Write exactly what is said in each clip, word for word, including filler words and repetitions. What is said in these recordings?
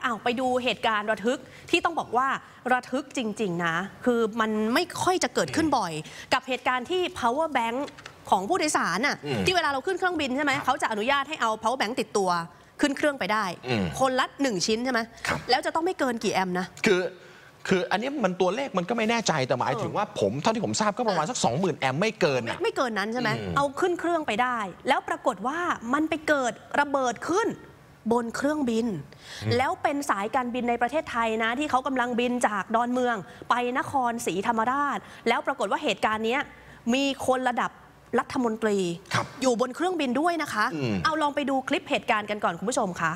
อ้าวไปดูเหตุการณ์ระทึกที่ต้องบอกว่าระทึกจริงๆนะคือมันไม่ค่อยจะเกิดขึ้นบ่อยกับเหตุการณ์ที่ power bank ของผู้โดยสารน่ะที่เวลาเราขึ้นเครื่องบินใช่ไหมเขาจะอนุญาตให้เอา power bank ติดตัวขึ้นเครื่องไปได้คนละหนึ่งชิ้นใช่ไหมแล้วจะต้องไม่เกินกี่แอมป์นะคือคืออันนี้มันตัวเลขมันก็ไม่แน่ใจแต่หมายถึงว่าผมเท่าที่ผมทราบก็ประมาณสัก สองหมื่น แอมป์ไม่เกินไม่เกินนั้นใช่ไหมเอาขึ้นเครื่องไปได้แล้วปรากฏว่ามันไปเกิดระเบิดขึ้นบนเครื่องบินแล้วเป็นสายการบินในประเทศไทยนะที่เขากำลังบินจากดอนเมืองไปนครศรีธรรมราชแล้วปรากฏว่าเหตุการณ์นี้มีคนระดับรัฐมนตรีอยู่บนเครื่องบินด้วยนะคะเอาลองไปดูคลิปเหตุการณ์กันก่อนคุณผู้ชมค่ะ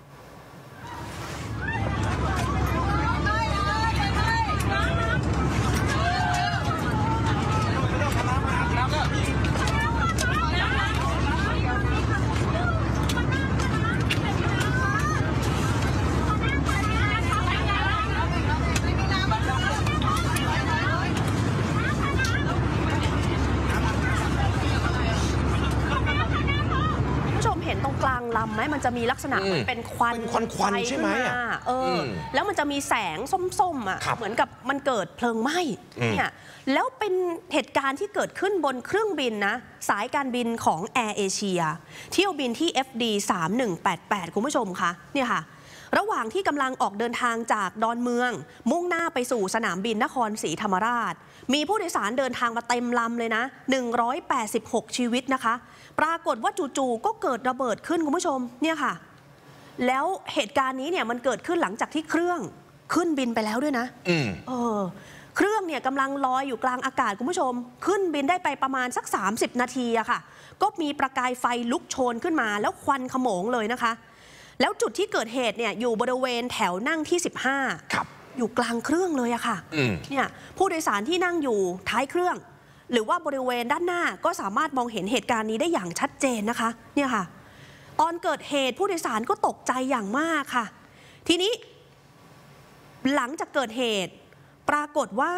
เห็นตรงกลางลำไหมมันจะมีลักษณะเหมือนเป็นควันควันควันใช่ไหมเออแล้วมันจะมีแสงส้มๆอ่ะเหมือนกับมันเกิดเพลิงไหม้เนี่ยแล้วเป็นเหตุการณ์ที่เกิดขึ้นบนเครื่องบินนะสายการบินของแอร์เอเชียเที่ยวบินที่ เอฟ ดี สามหนึ่งแปดแปด คุณผู้ชมคะเนี่ยค่ะระหว่างที่กำลังออกเดินทางจากดอนเมืองมุ่งหน้าไปสู่สนามบินนครศรีธรรมราชมีผู้โดยสารเดินทางมาเต็มลำเลยนะหนึ่งร้อยแปดสิบหกชีวิตนะคะปรากฏว่าจู่ๆก็เกิดระเบิดขึ้นคุณผู้ชมเนี่ยค่ะแล้วเหตุการณ์นี้เนี่ยมันเกิดขึ้นหลังจากที่เครื่องขึ้นบินไปแล้วด้วยนะเออเครื่องเนี่ยกำลังลอยอยู่กลางอากาศคุณผู้ชมขึ้นบินได้ไปประมาณสักสามสิบนาทีอะค่ะก็มีประกายไฟลุกโชนขึ้นมาแล้วควันขโมงเลยนะคะแล้วจุดที่เกิดเหตุเนี่ยอยู่บริเวณแถวนั่งที่สิบห้าครับอยู่กลางเครื่องเลยอะค่ะเนี่ยผู้โดยสารที่นั่งอยู่ท้ายเครื่องหรือว่าบริเวณด้านหน้าก็สามารถมองเห็นเหตุการณ์นี้ได้อย่างชัดเจนนะคะเนี่ยค่ะตอนเกิดเหตุผู้โดยสารก็ตกใจอย่างมากค่ะทีนี้หลังจากเกิดเหตุปรากฏว่า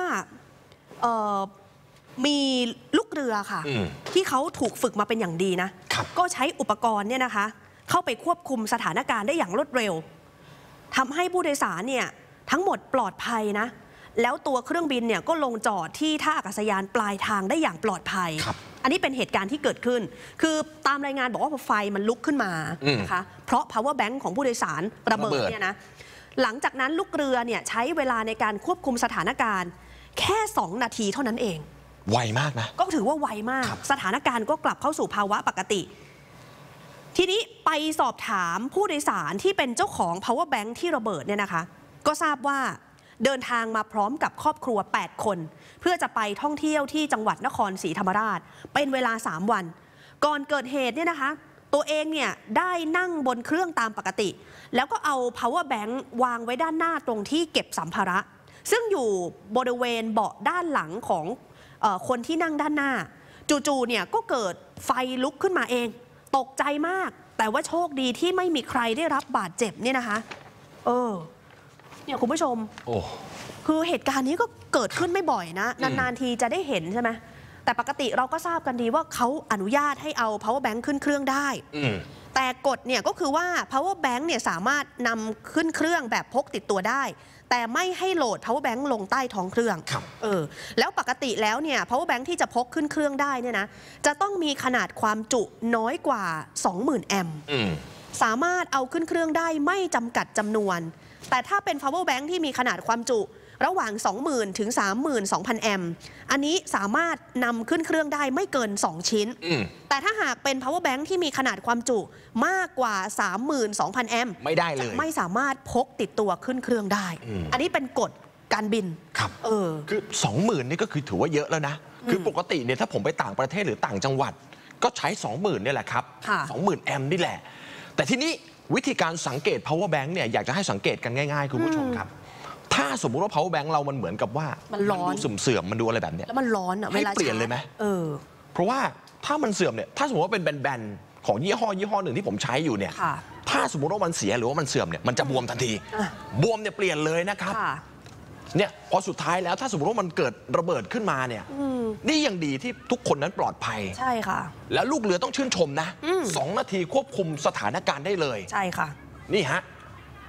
มีลูกเรือค่ะที่เขาถูกฝึกมาเป็นอย่างดีนะก็ใช้อุปกรณ์เนี่ยนะคะเข้าไปควบคุมสถานการณ์ได้อย่างรวดเร็วทำให้ผู้โดยสารเนี่ยทั้งหมดปลอดภัยนะแล้วตัวเครื่องบินเนี่ยก็ลงจอดที่ท่าอากาศยานปลายทางได้อย่างปลอดภัยอันนี้เป็นเหตุการณ์ที่เกิดขึ้นคือตามรายงานบอกว่าไฟมันลุกขึ้นมานะคะเพราะ power bank ของผู้โดยสารระเบิดเนี่ยนะหลังจากนั้นลูกเรือเนี่ยใช้เวลาในการควบคุมสถานการณ์แค่สองนาทีเท่านั้นเองไวมากนะก็ถือว่าไวมากสถานการณ์ก็กลับเข้าสู่ภาวะปกติทีนี้ไปสอบถามผู้โดยสารที่เป็นเจ้าของ power bank ที่ระเบิดเนี่ยนะคะก็ทราบว่าเดินทางมาพร้อมกับครอบครัวแปดคนเพื่อจะไปท่องเที่ยวที่จังหวัดนครศรีธรรมราชเป็นเวลาสามวันก่อนเกิดเหตุเนี่ยนะคะตัวเองเนี่ยได้นั่งบนเครื่องตามปกติแล้วก็เอา power bank วางไว้ด้านหน้าตรงที่เก็บสัมภาระซึ่งอยู่บริเวณเบาะด้านหลังของเอ่อคนที่นั่งด้านหน้าจู่ๆเนี่ยก็เกิดไฟลุกขึ้นมาเองตกใจมากแต่ว่าโชคดีที่ไม่มีใครได้รับบาดเจ็บเนี่ยนะคะเออเนี่ยคุณผู้ชมโอ้คือเหตุการณ์นี้ก็เกิดขึ้นไม่บ่อยนะนานๆทีจะได้เห็นใช่ไหมแต่ปกติเราก็ทราบกันดีว่าเขาอนุญาตให้เอา power bank ขึ้นเครื่องได้แต่กฎเนี่ยก็คือว่า power bank เนี่ยสามารถนำขึ้นเครื่องแบบพกติดตัวได้แต่ไม่ให้โหลด power bank ลงใต้ท้องเครื่องเออแล้วปกติแล้วเนี่ย power bank ที่จะพกขึ้นเครื่องได้เนี่ยนะจะต้องมีขนาดความจุน้อยกว่า สองหมื่น แอมป์สามารถเอาขึ้นเครื่องได้ไม่จำกัดจำนวนแต่ถ้าเป็น power bank ที่มีขนาดความจุระหว่าง สองหมื่น ถึง สามหมื่นสองพัน แอมป์อันนี้สามารถนำขึ้นเครื่องได้ไม่เกินสองชิ้นแต่ถ้าหากเป็น power bank ที่มีขนาดความจุมากกว่า สามหมื่นสองพัน แอมป์ไม่ได้เลยไม่สามารถพกติดตัวขึ้นเครื่องได้อันนี้เป็นกฎการบินครับเออคือ สองหมื่น นี่ก็คือถือว่าเยอะแล้วนะคือปกติเนี่ยถ้าผมไปต่างประเทศหรือต่างจังหวัดก็ใช้ สองหมื่น นี่แหละครับ สองหมื่น แอมป์นี่แหละแต่ทีนี้วิธีการสังเกต power bank เนี่ยอยากจะให้สังเกตกันง่ายๆคุณผู้ชมครับถ้าสมมุติว่า power bank เรามันเหมือนกับว่ามันร้อนเสื่อมๆมันดูอะไรแบบเนี้ยแล้วมันร้อนอ่ะให้เปลี่ยนเลยไหมเออเพราะว่าถ้ามันเสื่อมเนี่ยถ้าสมมติว่าเป็นแบนๆของยี่ห้อยี่ห้อหนึ่งที่ผมใช้อยู่เนี่ยถ้าสมมติว่ามันเสียหรือว่ามันเสื่อมเนี่ยมันจะบวมทันทีบวมเนี่ยเปลี่ยนเลยนะครับเนี่ยพอสุดท้ายแล้วถ้าสมมติว่ามันเกิดระเบิดขึ้นมาเนี่ยนี่ยังดีที่ทุกคนนั้นปลอดภัยใช่ค่ะแล้วลูกเรือต้องชื่นชมนะสองนาทีควบคุมสถานการณ์ได้เลยใช่ค่ะนี่ฮะ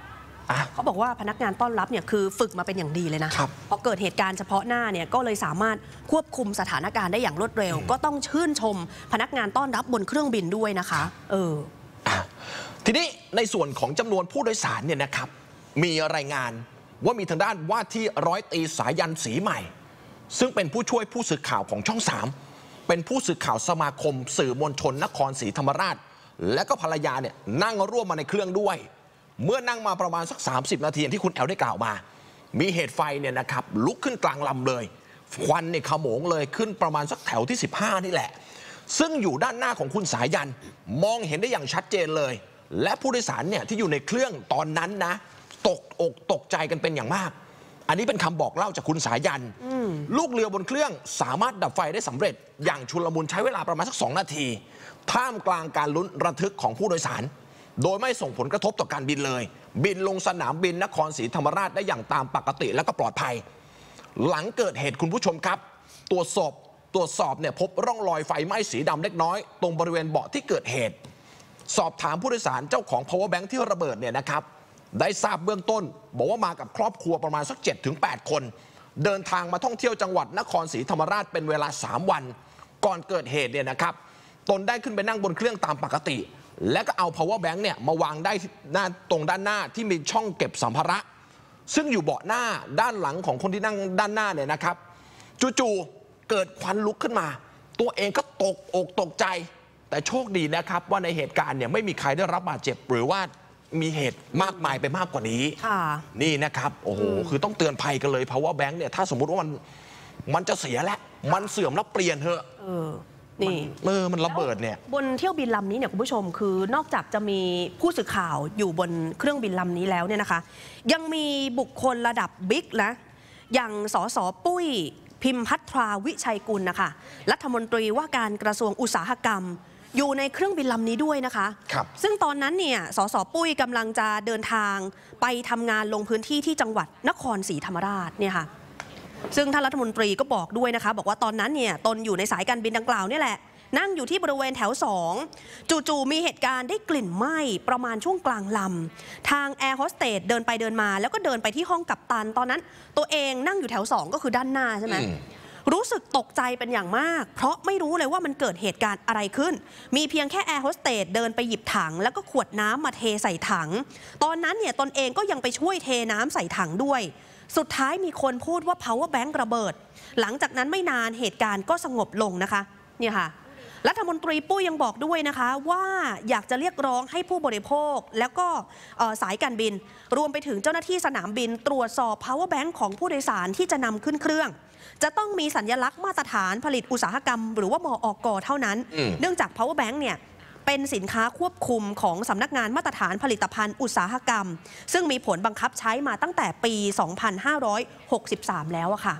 เขาบอกว่าพนักงานต้อนรับเนี่ยคือฝึกมาเป็นอย่างดีเลยนะพอเกิดเหตุการณ์เฉพาะหน้าเนี่ยก็เลยสามารถควบคุมสถานการณ์ได้อย่างรวดเร็วก็ต้องชื่นชมพนักงานต้อนรับบนเครื่องบินด้วยนะคะเออทีนี้ในส่วนของจำนวนผู้โดยสารเนี่ยนะครับมีรายงานว่ามีทางด้านว่าที่ร้อยตรีสายันศรีใหม่ซึ่งเป็นผู้ช่วยผู้สื่อข่าวของช่องสามเป็นผู้สื่อข่าวสมาคมสื่อมวลชนนครศรีธรรมราชและก็ภรรยาเนี่ยนั่งร่วมมาในเครื่องด้วยเมื่อนั่งมาประมาณสักสามสิบนาทีที่คุณแอลได้กล่าวมามีเหตุไฟเนี่ยนะครับลุกขึ้นกลางลำเลยควันเนี่ยขโมงเลยขึ้นประมาณสักแถวที่สิบห้านี่แหละซึ่งอยู่ด้านหน้าของคุณสายันมองเห็นได้อย่างชัดเจนเลยและผู้โดยสารเนี่ยที่อยู่ในเครื่องตอนนั้นนะตกอกตกใจกันเป็นอย่างมากอันนี้เป็นคำบอกเล่าจากคุณสายันลูกเรือบนเครื่องสามารถดับไฟได้สำเร็จอย่างชุลมุนใช้เวลาประมาณสักสองนาทีท่ามกลางการลุ้นระทึกของผู้โดยสารโดยไม่ส่งผลกระทบต่อการบินเลยบินลงสนามบินนครศรีธรรมราชได้อย่างตามปกติและก็ปลอดภัยหลังเกิดเหตุคุณผู้ชมครับตรวจสอบตรวจสอบเนี่ยพบร่องรอยไฟไหม้สีดำเล็กน้อยตรงบริเวณเบาะที่เกิดเหตุสอบถามผู้โดยสารเจ้าของ power bank ที่ระเบิดเนี่ยนะครับได้ทราบเบื้องต้นบอกว่ามากับครอบครัวประมาณสัก เจ็ดถึงแปด คนเดินทางมาท่องเที่ยวจังหวัดนครศรีธรรมราชเป็นเวลาสามวันก่อนเกิดเหตุเนี่ยนะครับตนได้ขึ้นไปนั่งบนเครื่องตามปกติและก็เอา power bank เนี่ยมาวางได้หน้าตรงด้านหน้าที่มีช่องเก็บสัมภาระซึ่งอยู่เบาะหน้าด้านหลังของคนที่นั่งด้านหน้าเนี่ยนะครับจู่ๆเกิดควันลุกขึ้นมาตัวเองก็ตกอกตกใจแต่โชคดีนะครับว่าในเหตุการณ์เนี่ยไม่มีใครได้รับบาดเจ็บหรือว่ามีเหตุมากมายไปมากกว่านี้นี่นะครับโอ้โหคือต้องเตือนภัยกันเลย power bank เนี่ยถ้าสมมุติว่ามันมันจะเสียแล้วมันเสื่อมแล้วเปลี่ยนเถอะเออนี่เออมันระเบิดเนี่ยบนเที่ยวบินลำนี้เนี่ยคุณผู้ชมคือนอกจากจะมีผู้สื่อข่าวอยู่บนเครื่องบินลำนี้แล้วเนี่ยนะคะยังมีบุคคลระดับบิ๊กนะอย่างสสปุ้ยพิมพัทราวิชัยกุลนะคะรัฐมนตรีว่าการกระทรวงอุตสาหกรรมอยู่ในเครื่องบินลำนี้ด้วยนะคะครับซึ่งตอนนั้นเนี่ยสสปุ้ยกำลังจะเดินทางไปทำงานลงพื้นที่ที่จังหวัดนครศรีธรรมราชเนี่ยค่ะซึ่งท่านรัฐมนตรีก็บอกด้วยนะคะบอกว่าตอนนั้นเนี่ยตนอยู่ในสายการบินดังกล่าวนี่แหละนั่งอยู่ที่บริเวณแถวสองจู่ๆมีเหตุการณ์ได้กลิ่นไหม้ประมาณช่วงกลางลำทางแอร์โฮสเตสเดินไปเดินมาแล้วก็เดินไปที่ห้องกัปตันตอนนั้นตัวเองนั่งอยู่แถวสองก็คือด้านหน้าใช่ไหมรู้สึกตกใจเป็นอย่างมากเพราะไม่รู้เลยว่ามันเกิดเหตุการณ์อะไรขึ้นมีเพียงแค่แอร์โฮสเตสเดินไปหยิบถังแล้วก็ขวดน้ำมาเทใส่ถังตอนนั้นเนี่ยตนเองก็ยังไปช่วยเทน้ำใส่ถังด้วยสุดท้ายมีคนพูดว่า power bank ระเบิดหลังจากนั้นไม่นานเหตุการณ์ก็สงบลงนะคะเนี่ยค่ะรัฐมนตรีปุ้ยยังบอกด้วยนะคะว่าอยากจะเรียกร้องให้ผู้บริโภคแล้วก็สายการบินรวมไปถึงเจ้าหน้าที่สนามบินตรวจสอบ power bank ของผู้โดยสารที่จะนำขึ้นเครื่องจะต้องมีสัญลักษณ์มาตรฐานผลิตอุตสาหกรรมหรือว่ามอก.เท่านั้นเนื่องจาก power bank เนี่ยเป็นสินค้าควบคุมของสำนักงานมาตรฐานผลิตภัณฑ์อุตสาหกรรมซึ่งมีผลบังคับใช้มาตั้งแต่ปี สองพันห้าร้อยหกสิบสาม แล้วอะค่ะ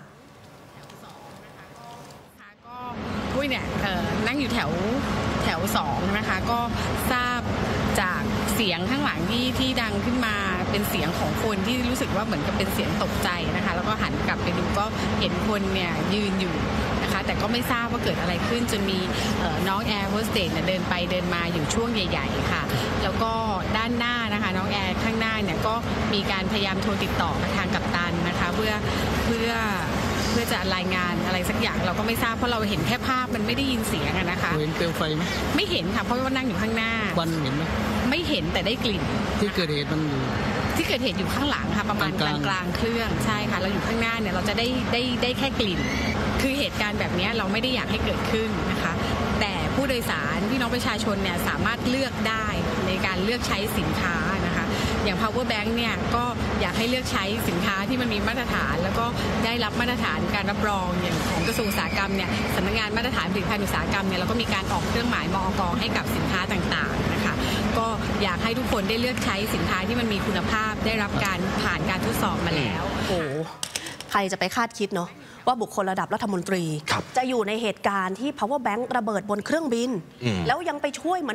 ก็ปุ้ยเนี่ยนั่งอยู่แถวแถวสองนะคะก็ทราบจากเสียงข้างหลังที่ที่ดังขึ้นมาเป็นเสียงของคนที่รู้สึกว่าเหมือนกับเป็นเสียงตกใจนะคะแล้วก็หันกลับไปดูก็เห็นคนเนี่ยยืนอยู่นะคะแต่ก็ไม่ทราบว่าเกิดอะไรขึ้นจนมีน้องแอร์โฮสเตสเนี่ยเดินไปเดินมาอยู่ช่วงใหญ่ๆค่ะแล้วก็ด้านหน้านะคะน้องแอร์ข้างหน้าเนี่ยก็มีการพยายามโทรติดต่อกับทางกัปตันนะคะเพื่อเพื่อเพื่อจะรายงานอะไรสักอย่างเราก็ไม่ทราบเพราะเราเห็นแค่ภาพมันไม่ได้ยินเสียงนะคะเห็นเปลวไฟไหมไม่เห็นค่ะเพราะว่านั่งอยู่ข้างหน้าควันเห็นไหมไม่เห็นแต่ได้กลิ่นที่เกิดเหตุมันอยู่ที่เกิดเหตุอยู่ข้างหลังค่ะประมาณกลางกลางเครื่องใช่ค่ะเราอยู่ข้างหน้าเนี่ยเราจะได้ได้ได้แค่กลิ่นคือเหตุการณ์แบบนี้เราไม่ได้อยากให้เกิดขึ้นนะคะแต่ผู้โดยสารพี่น้องประชาชนเนี่ยสามารถเลือกได้ในการเลือกใช้สินค้านะคะอย่าง power bank เนี่ยก็อยากให้เลือกใช้สินค้าที่มันมีมาตรฐานแล้วก็ได้รับมาตรฐานการรับรองอย่างของกระทรวงอุตสาหกรรมเนี่ยสำนักงานมาตรฐานผลิตภัณฑ์อุตสาหกรรมเนี่ยเราก็มีการออกเครื่องหมายมอก.ให้กับสินค้าต่างๆนะคะก็อยากให้ทุกคนได้เลือกใช้สินค้าที่มันมีคุณภาพได้รับการผ่านการทดสอบมาแล้วโอ้ใครจะไปคาดคิดเนาะว่าบุคคลระดับรัฐมนตรีจะอยู่ในเหตุการณ์ที่ power bank ระเบิดบนเครื่องบินแล้วยังไปช่วยเหมือนแบบ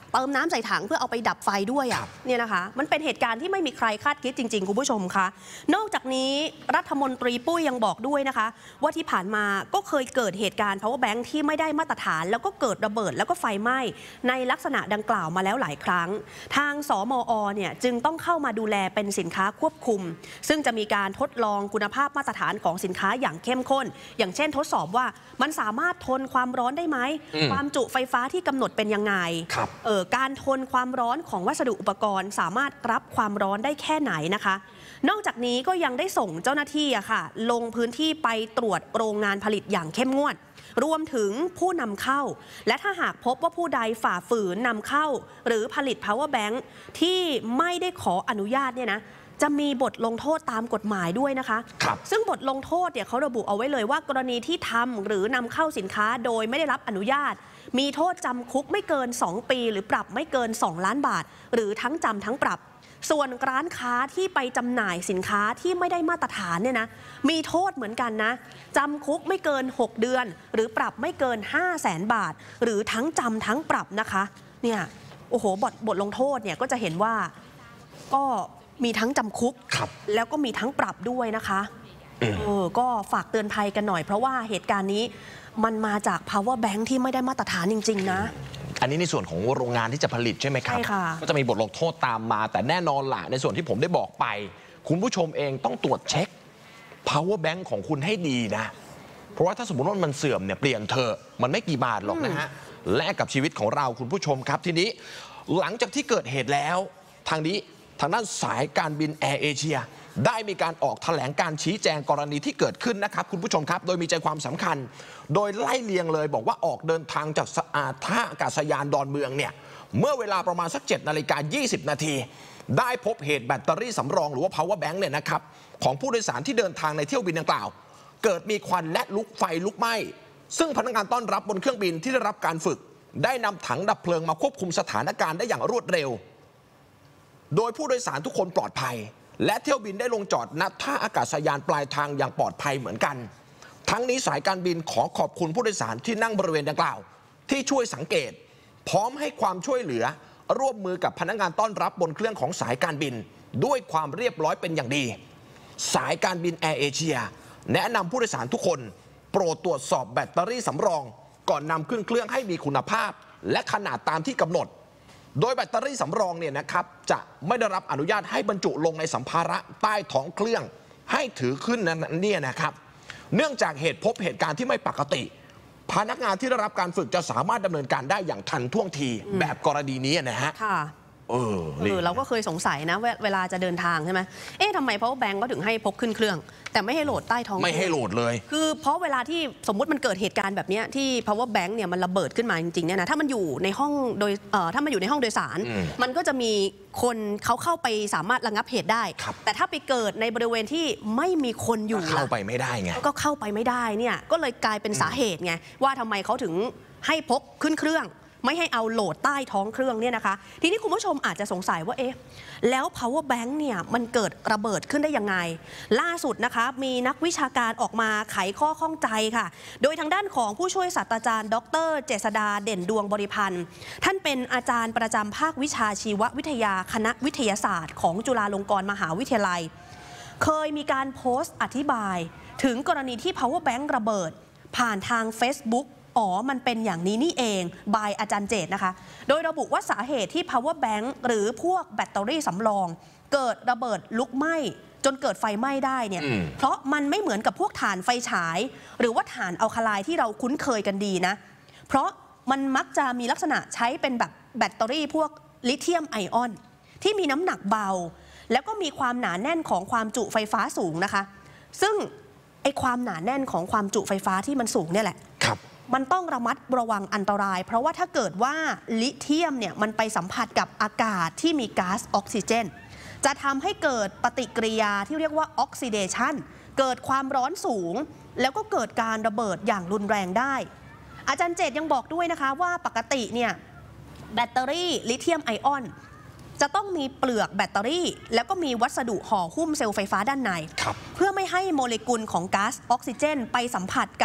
เติมน้ำใส่ถังเพื่อเอาไปดับไฟด้วยอ่ะเนี่ยนะคะมันเป็นเหตุการณ์ที่ไม่มีใครคาดคิดจริงๆคุณผู้ชมคะนอกจากนี้รัฐมนตรีปุ้ยยังบอกด้วยนะคะว่าที่ผ่านมาก็เคยเกิดเหตุการณ์ power bank ที่ไม่ได้มาตรฐานแล้วก็เกิดระเบิดแล้วก็ไฟไหม้ในลักษณะดังกล่าวมาแล้วหลายครั้งทางสมอเนี่ยจึงต้องเข้ามาดูแลเป็นสินค้าควบคุมซึ่งจะมีการทดลองคุณภาพมาตรฐานของสินค้าอย่างเข้มข้นอย่างเช่นทดสอบว่ามันสามารถทนความร้อนได้ไหมความจุไฟฟ้าที่กำหนดเป็นยังไงเออการทนความร้อนของวัสดุอุปกรณ์สามารถรับความร้อนได้แค่ไหนนะคะนอกจากนี้ก็ยังได้ส่งเจ้าหน้าที่อะค่ะลงพื้นที่ไปตรวจโรงงานผลิตอย่างเข้มงวดรวมถึงผู้นำเข้าและถ้าหากพบว่าผู้ใดฝ่าฝืนนำเข้าหรือผลิต power bank ที่ไม่ได้ขออนุญาตเนี่ยนะจะมีบทลงโทษตามกฎหมายด้วยนะคะซึ่งบทลงโทษเนี่ยเขาระบุเอาไว้เลยว่ากรณีที่ทำหรือนำเข้าสินค้าโดยไม่ได้รับอนุญาตมีโทษจำคุกไม่เกินสองปีหรือปรับไม่เกินสองล้านบาทหรือทั้งจำทั้งปรับส่วนร้านค้าที่ไปจำหน่ายสินค้าที่ไม่ได้มาตรฐานเนี่ยนะมีโทษเหมือนกันนะจำคุกไม่เกินหกเดือนหรือปรับไม่เกิน ห้าแสนบาทหรือทั้งจำทั้งปรับนะคะเนี่ยโอ้โหบทบทลงโทษเนี่ยก็จะเห็นว่าก็มีทั้งจำคุกแล้วก็มีทั้งปรับด้วยนะคะเออก็ฝากเตือนภัยกันหน่อยเพราะว่าเหตุการณ์นี้มันมาจาก power bank ที่ไม่ได้มาตรฐานจริงๆนะอันนี้ในส่วนของโรงงานที่จะผลิตใช่ไหมครับก็จะมีบทลงโทษตามมาแต่แน่นอนล่ะในส่วนที่ผมได้บอกไปคุณผู้ชมเองต้องตรวจเช็ค power bank ของคุณให้ดีนะเพราะว่าถ้าสมมติว่ามันเสื่อมเนี่ยเปลี่ยนเถอะมันไม่กี่บาทหรอกนะฮะแลกกับชีวิตของเราคุณผู้ชมครับทีนี้หลังจากที่เกิดเหตุแล้วทางนี้ทางด้านสายการบินแอร์เอเชียได้มีการออกแถลงการชี้แจงกรณีที่เกิดขึ้นนะครับคุณผู้ชมครับโดยมีใจความสำคัญโดยไล่เลียงเลยบอกว่าออกเดินทางจากท่าอากาศยานดอนเมืองเนี่ยเมื่อเวลาประมาณสักเจ็ดนาฬิกายี่สิบนาทีได้พบเหตุแบตเตอรี่สำรองหรือว่า power bank เนี่ยนะครับของผู้โดยสารที่เดินทางในเที่ยวบินดังกล่าวเกิดมีควันและลุกไฟลุกไหม้ซึ่งพนักงานต้อนรับบนเครื่องบินที่ได้รับการฝึกได้นำถังดับเพลิงมาควบคุมสถานการณ์ได้อย่างรวดเร็วโดยผู้โดยสารทุกคนปลอดภัยและเที่ยวบินได้ลงจอดณท่าอากาศยานปลายทางอย่างปลอดภัยเหมือนกันทั้งนี้สายการบินขอขอบคุณผู้โดยสารที่นั่งบริเวณดังกล่าวที่ช่วยสังเกตพร้อมให้ความช่วยเหลือร่วมมือกับพนักงานต้อนรับบนเครื่องของสายการบินด้วยความเรียบร้อยเป็นอย่างดีสายการบินแอร์เอเชียแนะนำผู้โดยสารทุกคนโปรดตรวจสอบแบตเตอรี่สำรองก่อนนำขึ้นเครื่องให้มีคุณภาพและขนาดตามที่กำหนดโดยแบตเตอรี่สำรองเนี่ยนะครับจะไม่ได้รับอนุญาตให้บรรจุลงในสัมภาระใต้ท้องเครื่องให้ถือขึ้นนั้นเนี่ยนะครับเนื่องจากเหตุพบเหตุการณ์ที่ไม่ปกติพนักงานที่ได้รับการฝึกจะสามารถดำเนินการได้อย่างทันท่วงทีแบบกรณีนี้นะฮะเออเออเราก็เคยสงสัยนะเวลาจะเดินทางใช่ไหมเอ๊ะทำไม power bank ก็ถึงให้พกขึ้นเครื่องแต่ไม่ให้โหลดใต้ท้องไม่ให้โหลดเลยคือเพราะเวลาที่สมมุติมันเกิดเหตุการณ์แบบนี้ที่ power bank เนี่ยมันระเบิดขึ้นมาจริงๆเนี่ยนะถ้ามันอยู่ในห้องโดยเอ่อถ้ามันอยู่ในห้องโดยสารมันก็จะมีคนเขาเข้าไปสามารถระงับเหตุได้แต่ถ้าไปเกิดในบริเวณที่ไม่มีคนอยู่เข้าไปไม่ได้ไงก็เข้าไปไม่ได้เนี่ยก็เลยกลายเป็นสาเหตุไงว่าทำไมเขาถึงให้พกขึ้นเครื่องไม่ให้เอาโหลดใต้ท้องเครื่องเนี่ยนะคะทีนี้คุณผู้ชมอาจจะสงสัยว่าเอ๊ะแล้ว power bank เนี่ยมันเกิดระเบิดขึ้นได้ยังไงล่าสุดนะคะมีนักวิชาการออกมาไขข้อข้องใจค่ะโดยทางด้านของผู้ช่วยศาสตราจารย์ดรเจษฎาเด่นดวงบริพันธ์ท่านเป็นอาจารย์ประจำภาควิชาชีววิทยาคณะวิทยาศาสตร์ของจุฬาลงกรณ์มหาวิทยาลัยเคยมีการโพสต์อธิบายถึงกรณีที่ power bank ระเบิดผ่านทาง Facebookอ๋อมันเป็นอย่างนี้นี่เองบายอาจารย์เจตนะคะโดยระบุว่าสาเหตุที่ power bank หรือพวกแบตเตอรี่สำรองเกิดระเบิดลุกไหม้จนเกิดไฟไหม้ได้เนี่ยเพราะมันไม่เหมือนกับพวกถ่านไฟฉายหรือว่าถ่านอัลคาไลน์ที่เราคุ้นเคยกันดีนะเพราะมันมักจะมีลักษณะใช้เป็นแบบแบตเตอรี่พวกลิเธียมไอออนที่มีน้ำหนักเบาแล้วก็มีความหนาแน่นของความจุไฟฟ้าสูงนะคะซึ่งไอความหนาแน่นของความจุไฟฟ้าที่มันสูงเนี่ยแหละมันต้องระมัดระวังอันตรายเพราะว่าถ้าเกิดว่าลิเธียมเนี่ยมันไปสัมผัสกับอากาศที่มีก๊าซออกซิเจนจะทำให้เกิดปฏิกิริยาที่เรียกว่าออกซิเดชันเกิดความร้อนสูงแล้วก็เกิดการระเบิดอย่างรุนแรงได้อาจารย์เจตยังบอกด้วยนะคะว่าปกติเนี่ยแบตเตอรี่ลิเธียมไอออนจะต้องมีเปลือกแบตเตอรี่แล้วก็มีวัสดุห่อหุ้มเซลล์ไฟฟ้าด้านในเพื่อไม่ให้โมเลกุลของก๊าซออกซิเจนไปสัมผัสกับ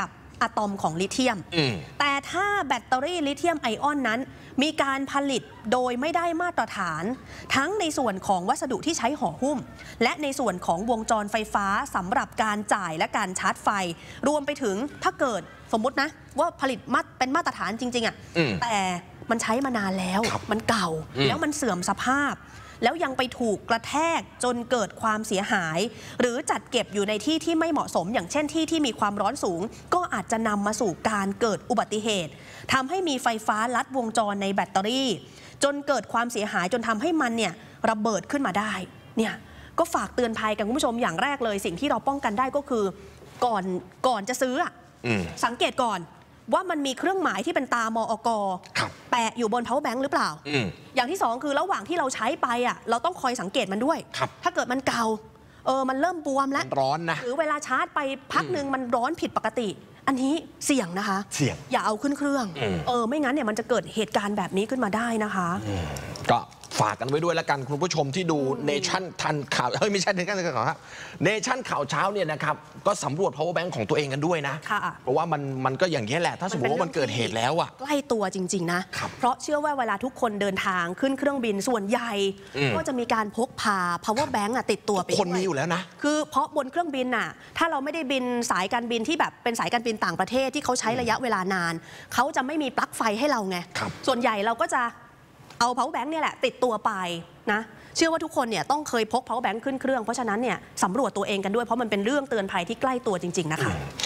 อะตอมของลิเธียมแต่ถ้าแบตเตอรี่ลิเธียมไอออนนั้นมีการผลิตโดยไม่ได้มาตรฐานทั้งในส่วนของวัสดุที่ใช้ห่อหุ้มและในส่วนของวงจรไฟฟ้าสำหรับการจ่ายและการชาร์จไฟรวมไปถึงถ้าเกิดสมมุตินะว่าผลิตมาเป็นมาตรฐานจริงๆอ่ะแต่มันใช้มานานแล้วมันเก่าแล้วมันเสื่อมสภาพแล้วยังไปถูกกระแทกจนเกิดความเสียหายหรือจัดเก็บอยู่ในที่ที่ไม่เหมาะสมอย่างเช่นที่ที่มีความร้อนสูงก็อาจจะนำมาสู่การเกิดอุบัติเหตุทำให้มีไฟฟ้าลัดวงจรในแบตเตอรี่จนเกิดความเสียหายจนทำให้มันเนี่ยระเบิดขึ้นมาได้เนี่ยก็ฝากเตือนภัยกันคุณผู้ชมอย่างแรกเลยสิ่งที่เราป้องกันได้ก็คือก่อนก่อนจะซื้อสังเกตก่อนว่ามันมีเครื่องหมายที่เป็นตามอก.แปะอยู่บน power bank หรือเปล่าออย่างที่สองคือระหว่างที่เราใช้ไปอ่ะเราต้องคอยสังเกตมันด้วยถ้าเกิดมันเก่าเออมันเริ่มบวมแล้วร้อนนะหรือเวลาชาร์จไปพักหนึ่งมันร้อนผิดปกติอันนี้เสี่ยงนะคะเสี่ยงอย่าเอาขึ้นเครื่องเออไม่งั้นเนี่ยมันจะเกิดเหตุการณ์แบบนี้ขึ้นมาได้นะคะก็ฝากกันไว้ด้วยแล้วกันคุณผู้ชมที่ดูเนชั่นทันข่าวเฮ้ยไม่ใช่เนชั่นข่าวครับเนชั่นข่าวเช้าเนี่ยนะครับก็สำรวจ power bank ของตัวเองกันด้วยนะเพราะว่ามันมันก็อย่างนี้แหละถ้าสมมติว่ามันเกิดเหตุแล้วอะใกล้ตัวจริงๆนะเพราะเชื่อว่าเวลาทุกคนเดินทางขึ้นเครื่องบินส่วนใหญ่ก็จะมีการพกพา power bank อะติดตัวไปคนมีอยู่แล้วนะคือเพราะบนเครื่องบินน่ะถ้าเราไม่ได้บินสายการบินที่แบบเป็นสายการบินต่างประเทศที่เขาใช้ระยะเวลานานเขาจะไม่มีปลั๊กไฟให้เราไงส่วนใหญ่เราก็จะเอา power bank เนี่ยแหละติดตัวไปนะเชื่อว่าทุกคนเนี่ยต้องเคยพก power bank ขึ้นเครื่องเพราะฉะนั้นเนี่ยสำรวจตัวเองกันด้วยเพราะมันเป็นเรื่องเตือนภัยที่ใกล้ตัวจริงๆนะคะ